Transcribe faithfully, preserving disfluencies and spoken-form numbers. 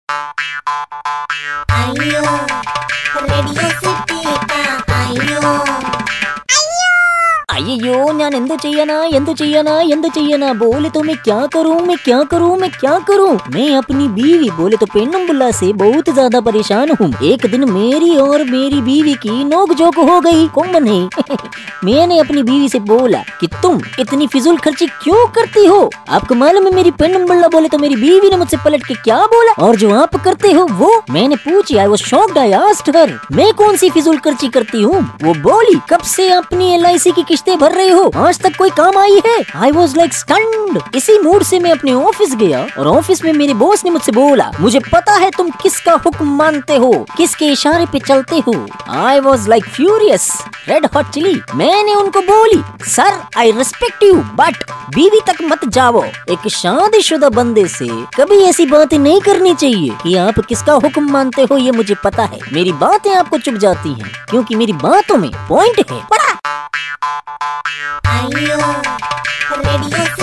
Ayiyo, radio city ka ayiyo. अय्यो ഞാൻ എന്തു ചെയ്യനാ എന്തു ചെയ്യനാ എന്തു ചെയ്യനാ बोले तो मैं क्या करूं मैं क्या करूं मैं क्या करूं मैं अपनी बीवी बोले तो पेन्नम बुल्ला से बहुत ज्यादा परेशान हूँ। एक दिन मेरी और मेरी बीवी की नोकझोंक हो गई। कौन नहीं मैंने अपनी बीवी से बोला कि तुम इतनी फिजूल खर्ची क्यों करती हो। आपको मालूम है मेरी पेन्नम बुल्ला बोले तो मेरी बीवी ने मुझसे पलट के क्या बोला और जो आप करते हो वो। मैंने पूछी, I was shocked, I asked her मैं कौन सी फिजूल खर्ची करती हूँ। वो बोली, कब से अपनी एल आई सी की किश्तें भर रहे हो, आज तक कोई काम आई है। I was like stunned. इसी मूड से मैं अपने ऑफिस गया और ऑफिस में मेरे बॉस ने मुझसे बोला, मुझे पता है तुम किसका हुक्म मानते हो, किसके इशारे पे चलते हो। I was like furious, red hot chilli. मैंने उनको बोली, sir I respect you but बीवी तक मत जाओ। एक शादीशुदा बंदे से कभी ऐसी बातें नहीं करनी चाहिए कि आप किसका हुक्म मानते हो। ये मुझे पता है मेरी बातें आपको चुभ जाती हैं क्योंकि मेरी बातों में पॉइंट है। पड़ा Ayiyo, radio